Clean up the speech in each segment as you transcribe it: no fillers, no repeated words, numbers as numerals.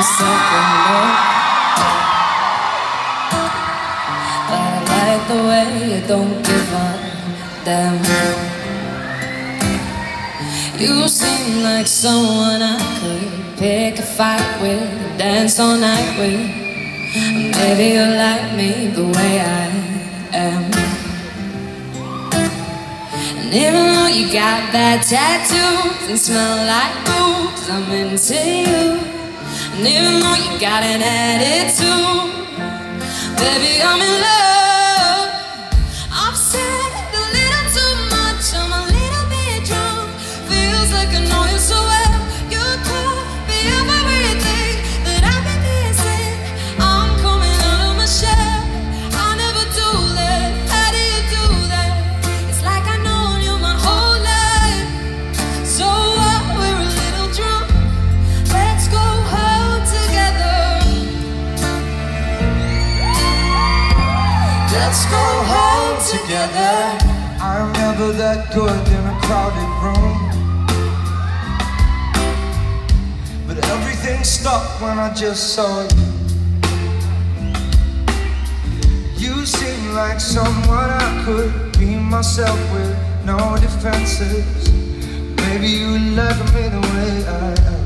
second look. But I like the way you don't give a damn. You seem like someone I could pick a fight with, dance all night with. Maybe you like me the way I am. And even though you got bad tattoos and smell like booze, I'm into you. And even though you got an attitude, baby, I'm in love. I've said a little too much, I'm a little bit drunk. Feels like I know you so well. You could be everything that I've been missing. I'm coming out of my shell. I never do that. How do you do that? It's like I know you my whole life. So what? We're a little drunk. Let's go home together. Let's go home together. I'm never that good in a crowded room, but everything stopped when I just saw you. You seem like someone I could be myself with, no defenses. Maybe you like me the way I am.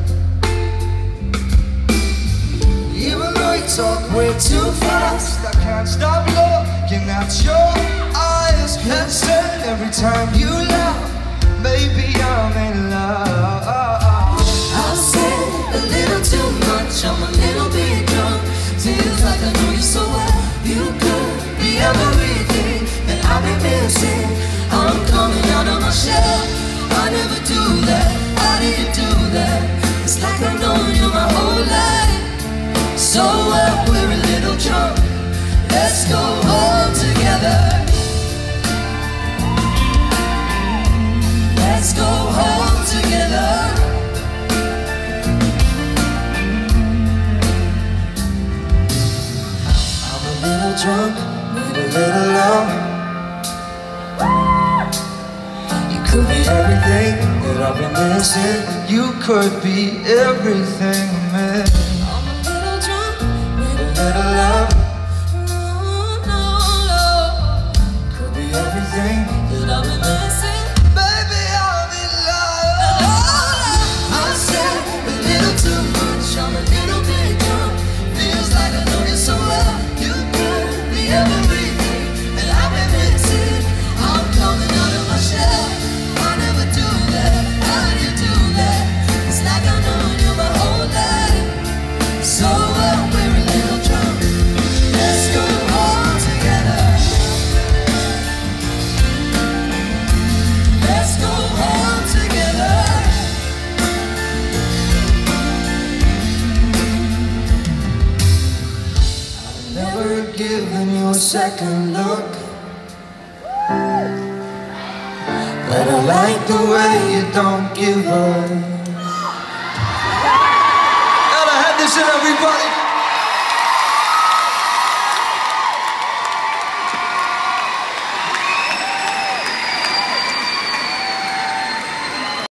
Even though you talk way too fast, I can't stop looking at your eyes. Head set every time you laugh. Baby, I'm in love. I've said a little too much, I'm a little bit drunk. Feels like I know you so well. You could be everything that I've been missing. I'm coming out of my shell. I never do that. How do you do that? It's like I've known you my whole life. So we're a little drunk. Let's go home together. Let's go home together. I'm a little drunk, need a little love. You could be everything that I've been missing. You could be everything, man. I'm a little drunk, need a Little love no. could be everything. That I've been missing. Baby, I'm in love. I said a little too much, I'm a little bit drunk. Feels like I know you so well. You could be everything that I've been missing. I'm coming out of my shell. I never do that. How do you do that? It's like I know you my whole life. So we're a little drunk. Let's go home together. Let's go home together. I've never given you a second look, but I like the way you don't give up. Gotta have this in everybody.